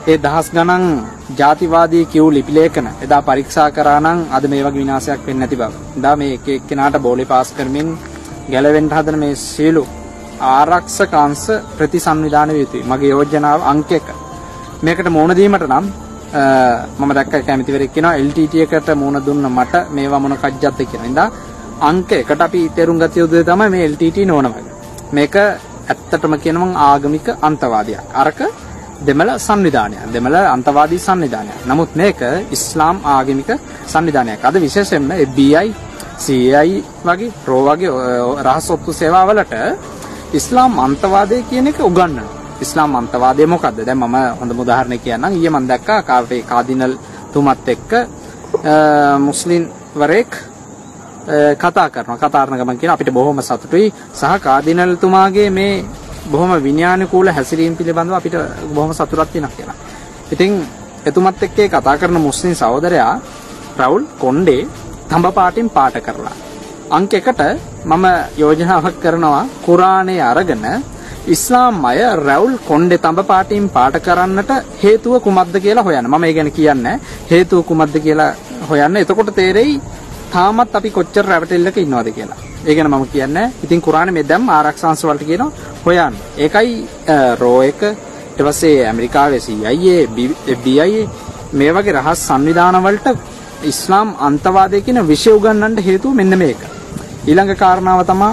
ඒ දහස් ගණන් ජාතිවාදී කියු ලිපි ලේඛන එදා පරීක්ෂා කරා නම් අද මේ වගේ විනාශයක් වෙන්නේ නැති බව. එදා මේ එක එක්කෙනාට බෝලේ පාස් කරමින් ගැලවෙන්න හදන මේ සියලු ආරක්ෂක අංශ ප්‍රතිසංවිධානය විය යුතුයි. මගේ යෝජනාව අංක 1. මේකට මුහුණ දීමට නම් මම දැක්ක කැමතිවරයෙක් කියනවා LTT එකට මුහුණ දුන්න මට මේවා මොන කජ්ජත්ද කියන ඉඳා අංක 1ට අපි තේරුම් ගත යුතු දේ තමයි මේ LTT නෝන වගේ. මේක ඇත්තටම කියනනම් ආගමික අන්තවාදයක්. අරක දෙමළ සංවිධානයක්. දෙමළ අන්තවාදී සංවිධානයක්. නමුත් මේක ඉස්ලාම් ආගමික සංවිධානයක්. අද විශේෂයෙන්ම FBI, CIA වගේ රෝ වගේ රහස් ඔත්තු සේවාවලට ඉස්ලාම් අන්තවාදය කියන එක උගන්වනවා. ඉස්ලාම් අන්තවාදය මොකද්ද? දැන් මම හොඳම උදාහරණයක් කියන්නම්. ඊයේ මම දැක්කා කාර්පේ කාදිනල් තුමත් එක්ක මුස්ලිම් වරෙක් කතා කරන ගමන් කියන අපිට බොහොම සතුටුයි සහ කාදිනල් තුමාගේ මේ බොහොම විඥානකූල හැසිරීම පිළිබඳව අපිට බොහොම සතුටක් තියෙනවා කියලා. ඉතින් එතුමත් එක්ක කතා කරන මුස්ලිම් සහෝදරයා රවුල් කොණ්ඩේ තඹ පාටින් පාට කරලා අංක 1ට මම යෝජනාවක් කරනවා කුරානයේ අරගෙන ඉස්ලාම් අය රවුල් කොණ්ඩේ තඹ පාටින් පාට කරන්නට හේතුව කුමක්ද කියලා හොයන්න. මම ඒ ගැන කියන්නේ හේතුව කුමක්ද කියලා හොයන්න. එතකොට තේරෙයි තාමත් අපි කොච්චර රැවටෙල්ලක ඉන්නවද කියලා. ඒ ගැන මම කියන්නේ. ඉතින් කුරානේ මේ දැම්ම ආරක්ෂාංශ වලට කියනවා හොයන්න. ඒකයි රෝ එක ඊට පස්සේ ඇමරිකාවේ CIA, FBI මේ වගේ රහස් සංවිධාන වලට ඉස්ලාම් අන්තවාදය කියන විෂය උගන්වන්න හේතුව මෙන්න මේක. ඊළඟ කාරණාව තමයි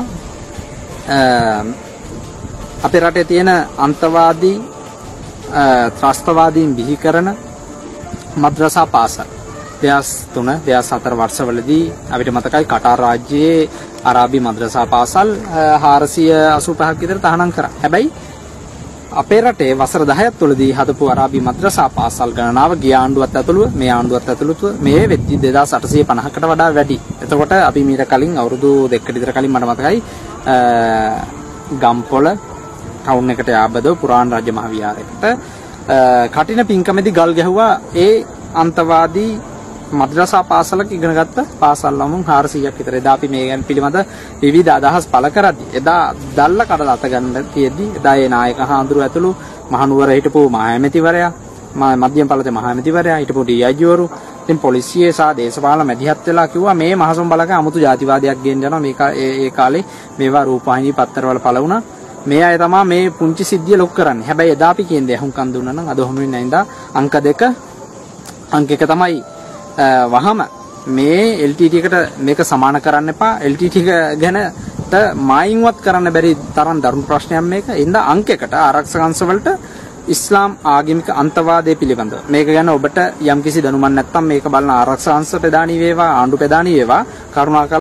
අපේ රටේ තියෙන අන්තවාදී ත්‍රස්තවාදීන් බිහි කරන මද්රසා පාසල්. 2003 2004 වර්ෂවලදී අපිට මතකයි කටාර් රාජ්‍යයේ අරාබි මද්‍රසා පාසල් 485ක් විතර තහනම් කරා. හැබැයි අපේ රටේ වසර 10ක් තුළදී හදපු අරාබි මද්‍රසා පාසල් ගණනාව ගිය ආණ්ඩුවත් ඇතුළුව මේ ආණ්ඩුවත් ඇතුළුව මේ වෙද්දි 2850කට වඩා වැඩි. එතකොට අපි මීට කලින් අවුරුදු 2කට විතර කලින් මට මතකයි ගම්පොළ ටවුන් එකට යාබදව පුරාණ රාජ්‍ය මහවිහාරයකට කටින පින්කමේදී ගල් ගැහුවා ඒ අන්තවාදී මද්‍රසා පාසලක ඉගෙන ගත්ත පාසල් ළමුන් 400ක් විතර. එදා අපි මේ ගැන පිළිබඳ විවිධ අදහස් පළ කරද්දී එදා දැල්ල කඩලා අත ගන්න තියෙද්දි එදා ඒ නායක හාමුදුරුවෝ ඇතුළු මහනුවර හිටපු මහඇමතිවරයා මධ්‍යම පළාතේ මහඇමතිවරයා හිටපු DIG වරු ඉතින් පොලිසියේ සහ දේශපාලන මැදිහත් වෙලා කිව්වා මේ මහසොම් බලක 아무තු ජාතිවාදයක් ගෙන්න යනවා. මේක ඒ කාලේ මේවා රූපවාහිනී පත්තරවල පළ වුණා. මේ අය තමයි මේ පුංචි සිද්ධිය ලොක් කරන්නේ. හැබැයි එදා අපි කියන්නේ අහුම්කම් දුන්නා නම් අද ඔහොම වෙන්නේ නැහැ. ඉඳා අංක 2 අංක 1 තමයි වහම මේ LTT එකට මේක සමාන කරන්න එපා. LTT ගැන මායින්වත් කරන්න බැරි තරම් දරුණු ප්‍රශ්නයක් මේක. ඉඳා අංක 1ට ආරක්ෂක අංශ වලට ඉස්ලාම් ආගමික අන්තවාදය පිළිබඳව මේක ගැන ඔබට යම්කිසි දැනුමක් නැත්නම් මේක බලන ආරක්ෂක අංශ ප්‍රධානී වේවා ආණ්ඩු ප්‍රධානී වේවා කරුණාකර